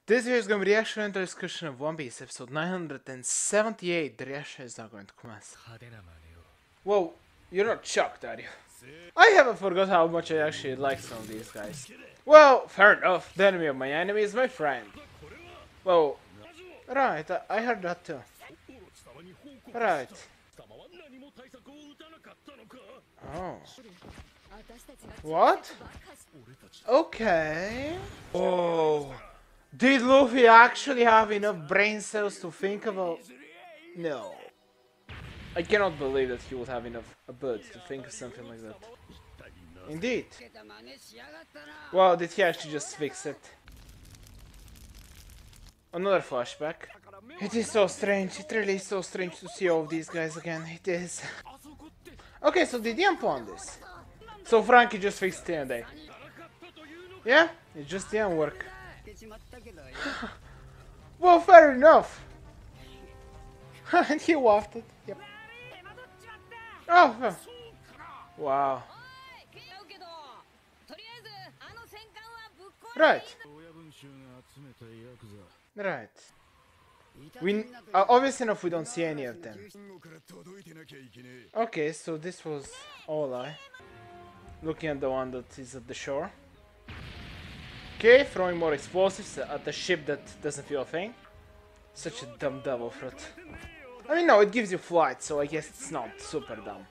This video is going to be reaction and discussion of One Piece episode 978. The reaction is now going to commence. Whoa, you're not shocked, are you? I haven't forgot how much I actually like some of these guys. Well, fair enough. The enemy of my enemy is my friend. Well, right, I heard that too. Right. Oh. What? Okay. Oh. Did Luffy actually have enough brain cells to think about... No. I cannot believe that he would have enough ability to think of something like that. Indeed. Well, did he actually just fix it? Another flashback. It is so strange. It really is so strange to see all of these guys again. It is. Okay, so they didn't plan this. So Frankie just fixed it today. Yeah? It just didn't work. Well, fair enough. And he wafted. Yep. Oh, wow. Right. Right. We obviously enough we don't see any of them. Okay, so this was all I. Looking at the one that is at the shore. Okay, throwing more explosives at the ship that doesn't feel a thing. Such a dumb devil fruit. I mean, no, it gives you flight, so I guess it's not super dumb.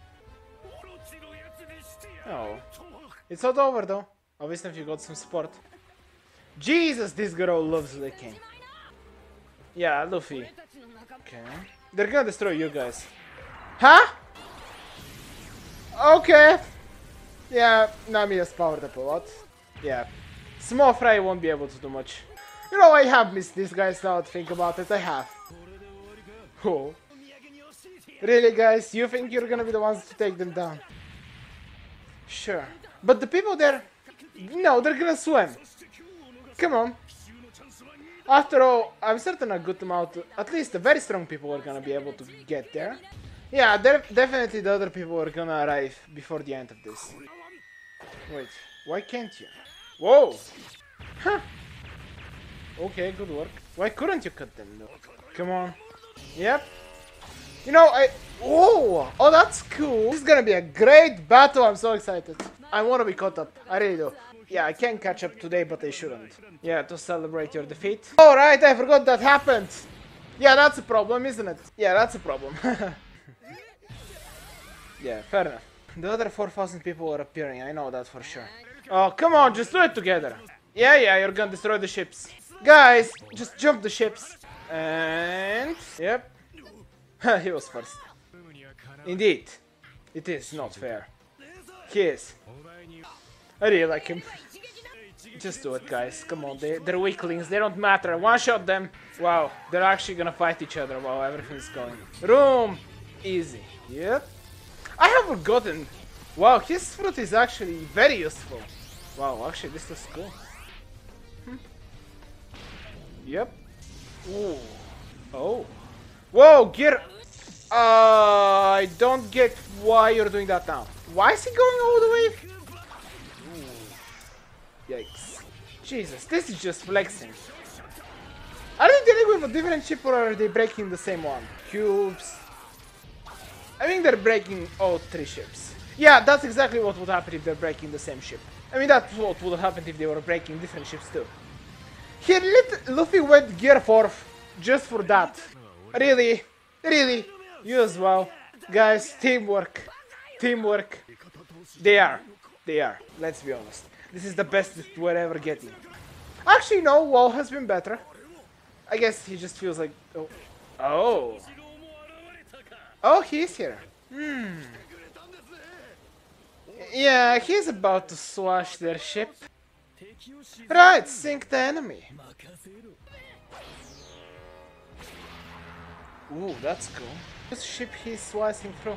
Oh. It's not over though. Obviously if you got some support. Jesus, this girl loves licking. Yeah, Luffy. Okay. They're gonna destroy you guys. Huh? Okay. Yeah, Nami has powered up a lot. Yeah. Small fry won't be able to do much. You know, I have missed these guys now to think about it. I have. Oh. Really, guys? You think you're gonna be the ones to take them down? Sure. But the people there... No, they're gonna swim. Come on. After all, I'm certain a good amount, at least the very strong people are gonna be able to get there. Yeah, definitely the other people are gonna arrive before the end of this. Wait, why can't you? Whoa! Huh. Okay, good work. Why couldn't you cut them though? Come on. Yep. You know, Oh, that's cool. This is gonna be a great battle. I'm so excited. I want to be caught up. I really do. Yeah, I can catch up today, but I shouldn't. Yeah, to celebrate your defeat. Alright, I forgot that happened. Yeah, that's a problem, isn't it? Yeah, that's a problem. Yeah, fair enough. The other 4,000 people are appearing, I know that for sure. Oh, come on, just do it together. Yeah, you're gonna destroy the ships. Guys, just jump the ships. And... Yep. He was first. Indeed. It is not fair. He is. I really like him. Just do it, guys. Come on, they're weaklings. They don't matter. One-shot them. Wow, they're actually gonna fight each other while everything's going. Room! Easy. Yep. I have forgotten. Wow, his fruit is actually very useful. Wow, actually, this looks cool. Yep. Ooh. Oh. Whoa, get... I don't get why you're doing that now. Why is he going all the way? Ooh. Yikes. Jesus, this is just flexing. Are they dealing with a different ship or are they breaking the same one? Cubes. I think they're breaking all 3 ships. Yeah, that's exactly what would happen if they're breaking the same ship. I mean, that's what would have happened if they were breaking different ships too. Luffy went gear 4 just for that. Really? Really? You as well. Guys, teamwork. Teamwork. They are. Let's be honest. This is the best that we're ever getting. Actually, no, Wall has been better. I guess he just feels like... Oh. Oh. Oh, he's here. Yeah, he's about to swash their ship. Right, sink the enemy. Ooh, that's cool. This ship he's slicing through.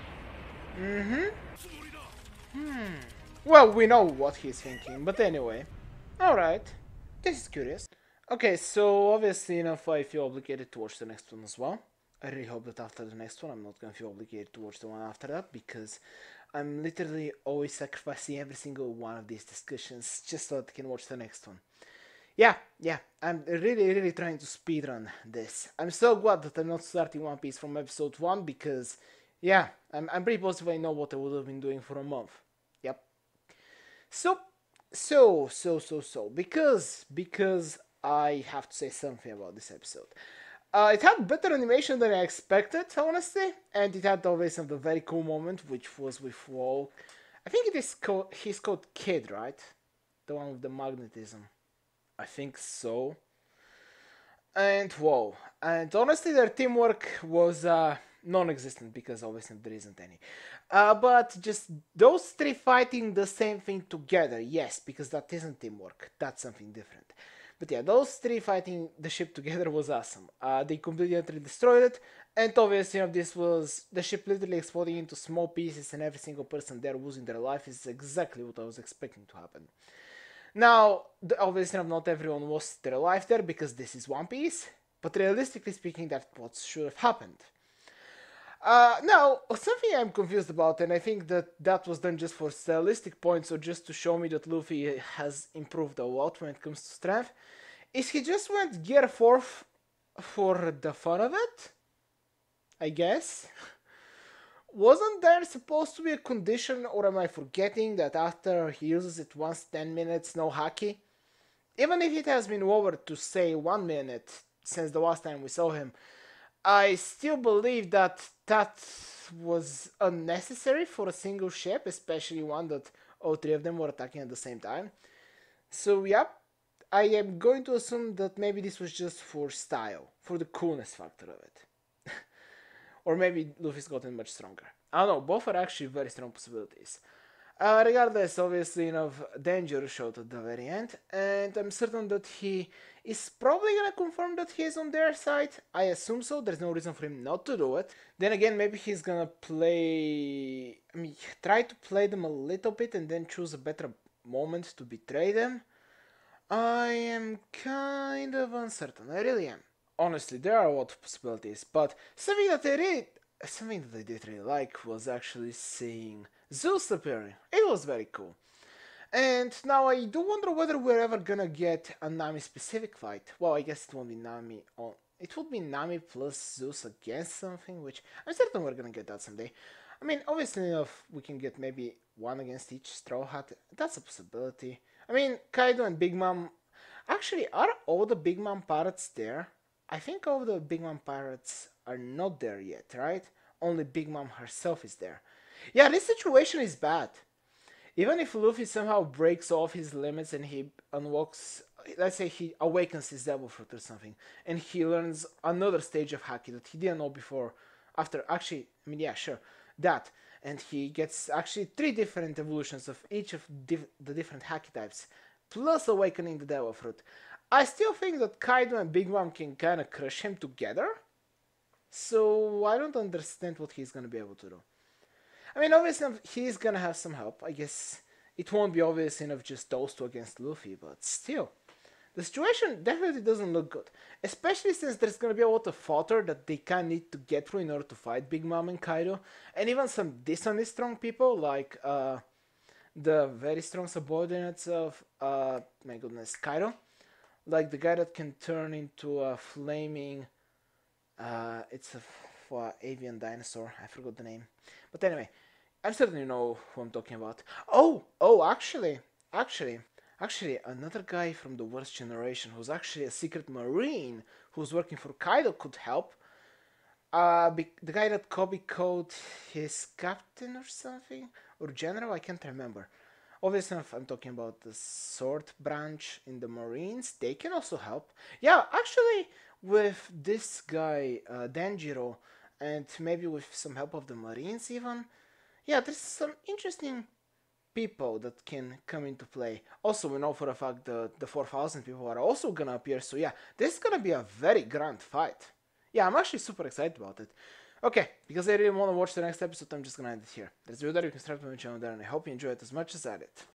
Well, we know what he's thinking, but anyway. Alright. This is curious. Okay, so obviously enough I feel obligated to watch the next one as well. I really hope that after the next one I'm not gonna feel obligated to watch the one after that, because I'm literally always sacrificing every single one of these discussions just so that I can watch the next one. Yeah, I'm really trying to speedrun this. I'm so glad that I'm not starting One Piece from episode 1 because, yeah, I'm pretty positive I know what I would have been doing for a month. Yep. So, because I have to say something about this episode. It had better animation than I expected, honestly, and it had always some very cool moment, which was with Wall. I think he's called Kid, right? The one with the magnetism. I think so. And whoa. And honestly, their teamwork was non existent because obviously there isn't any. But just those three fighting the same thing together, yes, because that isn't teamwork. That's something different. But yeah, those three fighting the ship together was awesome. They completely utterly destroyed it, and obviously, this was the ship literally exploding into small pieces, and every single person there losing their life is exactly what I was expecting to happen. Now, obviously, not everyone lost their life there because this is One Piece, but realistically speaking, that's what should have happened. Now, something I'm confused about, and I think that was done just for stylistic points or just to show me that Luffy has improved a lot when it comes to strength, is he just went Gear 4 for the fun of it? I guess. Wasn't there supposed to be a condition, or am I forgetting that after he uses it once 10 minutes, no haki? Even if it has been lowered to say 1 minute since the last time we saw him, I still believe that was unnecessary for a single ship, especially one that all three of them were attacking at the same time. So, yeah, I am going to assume that maybe this was just for style, for the coolness factor of it. Or maybe Luffy's gotten much stronger. I don't know, both are actually very strong possibilities. Regardless, obviously, Danger showed at the very end, and I'm certain that he is probably gonna confirm that he is on their side. I assume so, there's no reason for him not to do it. Then again, maybe he's gonna try to play them a little bit and then choose a better moment to betray them. I am kind of uncertain, I really am. Honestly, there are a lot of possibilities, but something that I did really like was actually seeing Zeus appearing. It was very cool. And now I do wonder whether we're ever gonna get a Nami specific fight. Well, I guess it won't be Nami on. It would be Nami plus Zeus against something, which I'm certain we're gonna get that someday. I mean, obviously, if we can get maybe one against each Straw Hat, that's a possibility. I mean, Kaido and Big Mom. Actually, are all the Big Mom pirates there? I think all the Big Mom pirates are not there yet, right? Only Big Mom herself is there. Yeah, this situation is bad. Even if Luffy somehow breaks off his limits and he unlocks, let's say he awakens his devil fruit or something, and he learns another stage of Haki that he didn't know before, after, actually, I mean, yeah, sure, that, and he gets actually 3 different evolutions of each of the different Haki types, plus awakening the devil fruit. I still think that Kaido and Big Mom can kinda crush him together, so I don't understand what he's gonna be able to do. I mean, obviously, he's gonna have some help. I guess it won't be obvious enough just those two against Luffy, but still. The situation definitely doesn't look good. Especially since there's gonna be a lot of fodder that they kinda need to get through in order to fight Big Mom and Kaido. And even some decently strong people, like the very strong subordinates of, my goodness, Kaido. Like the guy that can turn into a flaming, it's a avian dinosaur. I forgot the name. But anyway, I'm certain you know who I'm talking about. Actually, another guy from the worst generation who's actually a secret marine who's working for Kaido could help. The guy that Kobe called his captain or something, or general, I can't remember. Obviously, if I'm talking about the sword branch in the Marines, they can also help. Yeah, actually, with this guy, Denjiro, and maybe with some help of the Marines even, yeah, there's some interesting people that can come into play. Also, we know for a fact that the 4,000 people are also gonna appear, so yeah, this is gonna be a very grand fight. Yeah, I'm actually super excited about it. Okay, because I really want to watch the next episode, I'm just gonna end it here. There's a video there, you can subscribe to my channel there, and I hope you enjoy it as much as I did.